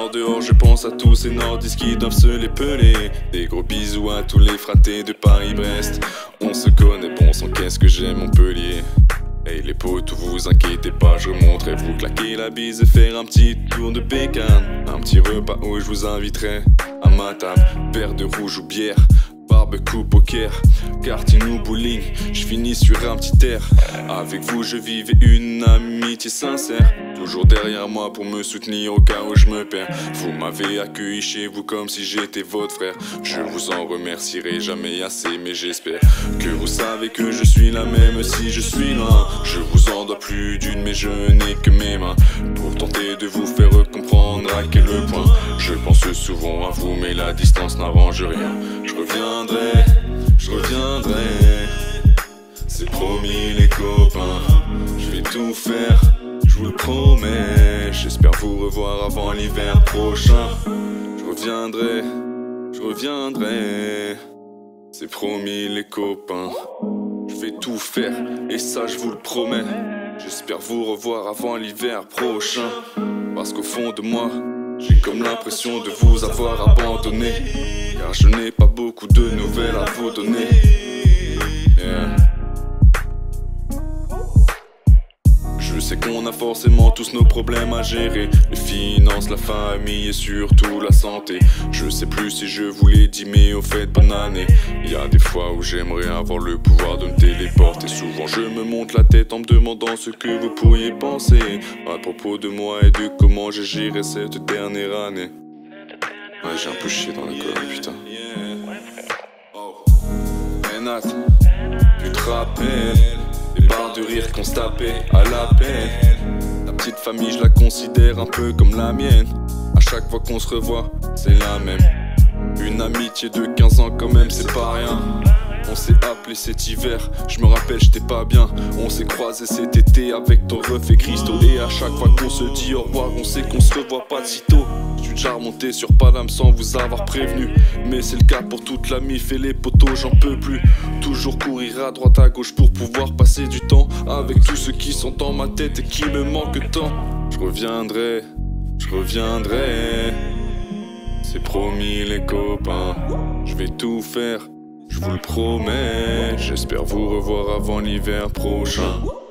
sors dehors, je pense à tous ces nordistes qui doivent se les peler. Des gros bisous à tous les fratés de Paris-Brest. On se connaît, bon sang, qu'est-ce que j'aime Montpellier. Hey les potes, vous inquiétez pas, je remonterai vous claquer la bise et faire un petit tour de bécane. Un petit repas où je vous inviterai à ma table, verre de rouge ou bière, barbecue, poker, karting ou bowling. Je finis sur un petit air. Avec vous je vivais une amitié sincère, toujours derrière moi pour me soutenir au cas où je me perds. Vous m'avez accueilli chez vous comme si j'étais votre frère. Je vous en remercierai jamais assez, mais j'espère que vous savez que je suis là même si je suis loin. Je vous en dois plus d'une, mais je n'ai que mes mains pour tenter de vous faire comprendre à quel point je pense souvent à vous, mais la distance n'arrange rien. Je reviendrai, c'est promis les copains. Je vais tout faire, je vous le promets. J'espère vous revoir avant l'hiver prochain. Je reviendrai, c'est promis les copains. Je vais tout faire, et ça je vous le promets. J'espère vous revoir avant l'hiver prochain. Parce qu'au fond de moi, j'ai comme l'impression de vous avoir abandonné, car je n'ai pas beaucoup de nouvelles à vous donner. Yeah. Je sais qu'on a forcément tous nos problèmes à gérer, les finances, la famille et surtout la santé. Je sais plus si je vous l'ai dit, mais au fait bonne année. Il y a des fois où j'aimerais avoir le pouvoir de me téléporter. Souvent je me monte la tête en me demandant ce que vous pourriez penser à propos de moi et de comment j'ai géré cette dernière année. Ouais, j'ai un peu chié dans la colle, putain. Hey Nat, tu te rappelles les barres de rire qu'on se tapait à la peine. La petite famille je la considère un peu comme la mienne. À chaque fois qu'on se revoit, c'est la même. Une amitié de 15 ans quand même, c'est pas rien. On s'est appelé cet hiver, je me rappelle j'étais pas bien. On s'est croisé cet été avec ton ref et Christo. Et à chaque fois qu'on se dit au revoir, on sait qu'on se revoit pas de sitôt. Je suis déjà remonté sur Paname sans vous avoir prévenu, mais c'est le cas pour toute la mif et les potos, j'en peux plus. Toujours courir à droite à gauche pour pouvoir passer du temps avec tous ceux qui sont dans ma tête et qui me manquent tant. Je reviendrai, c'est promis les copains. Je vais tout faire, je vous le promets. J'espère vous revoir avant l'hiver prochain.